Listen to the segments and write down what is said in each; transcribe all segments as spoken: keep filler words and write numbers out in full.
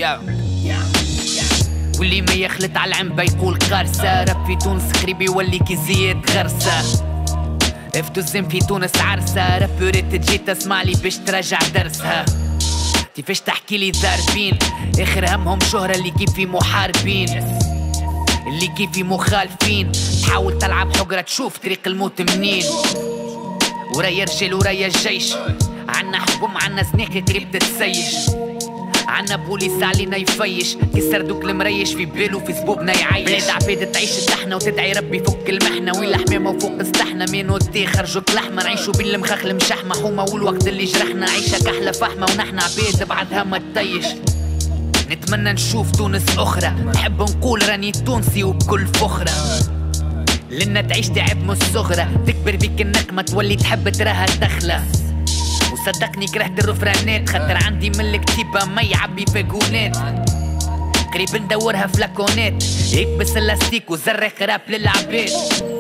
واللي ما يخلط على العنبة يقول قارسة. راب في تونس قريب يولي كي زياد غرسة. افتو الزين في تونس عرسة. رابوريت تجي تسمعلي باش تراجع درسها. كيفاش تحكي لي ضاربين اخر همهم شهرة اللي كيفي محاربين اللي كيفي مخالفين. تحاول تلعب حقرة تشوف طريق الموت منين. ورايا رجال ورايا الجيش. عنا حكم عنا زنيخ قريب تتسيش. عنا بوليس علينا يفيش. كي سردوك المريش في بالو في زبوبنا يعيش. بلاد عباد تعيش الدحنة وتدعي ربي فك المحنة. وين الحمامة وفوق استحنا مين ودي خرجوك لحمة. نعيشو بين المخاخل مشحمة حومة والوقت اللي جرحنا. عيشة كحلة فحمة ونحنا عباد بعدها ما تطيش. نتمنى نشوف تونس أخرى. نحب نقول راني تونسي وبكل فخرة. لنا تعيش تعب من الصغرى. تكبر بيك النقمة تولي تحب تراها دخلة. وصدقني كرهت الرفرانات خاطر عندي من الكتيبة ما يعبي فاقونات. قريب ندورها فلاكونات. يكبس الاستيك وزرق راب للعباد.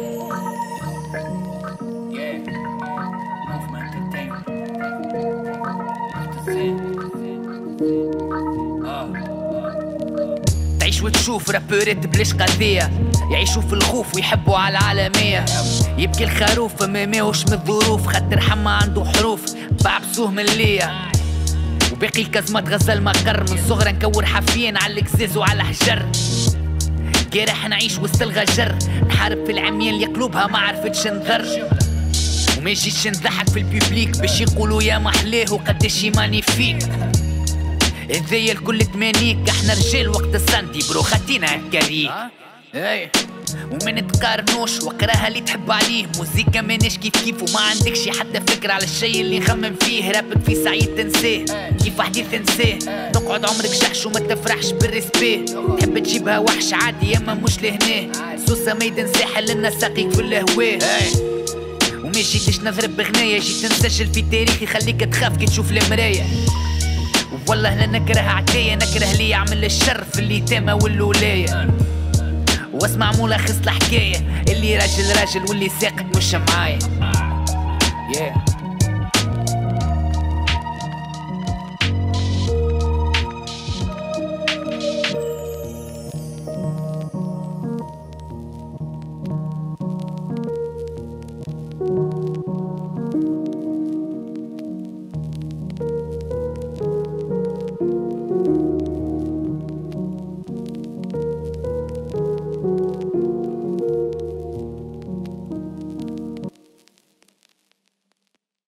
تعيش وتشوف رابورات بلاش قضية. يعيشوا في الخوف ويحبوا على العالمية. يبكي الخروف ما ماهوش من الظروف خاطر حما عنده حروف بعبسوه من ليا. وباقي الكزمات غزل مقر. من صغرى نكور حافيين على الكزاز وعلى حجر. كي راح نعيش وسط الغجر. نحارب في العميان اللي قلوبها ما عرفتش نضر. وما جيتش نضحك في البيبليك باش يقولوا يا محلاه وقداش يماني فيك. هذايا الكل تمانيك. احنا رجال وقت السنتي برو خاتينا هكاريك. اي وما نتقارنوش وقراها اللي تحب عليه. موزيكا ماناش كيف كيف وما عندكش حتى فكرة على الشيء اللي نخمم فيه. رابك في سعيد تنساه كيف حديث تنساه. تقعد عمرك جحش وما تفرحش بالريسبيه. تحب تجيبها وحش عادي اما مش لهناه. سوسة ميدان ساحل لنا ساقيك في الهواه. وما جيتش نضرب بغناية. جيت نسجل في تاريخي خليك تخاف كي تشوف المراية. والله لا نكره عداية. نكره اللي يعمل الشر في اليتامى والولاية. واسمع ملخص الحكاية. اللي راجل راجل واللي ساقط مش معايا. yeah.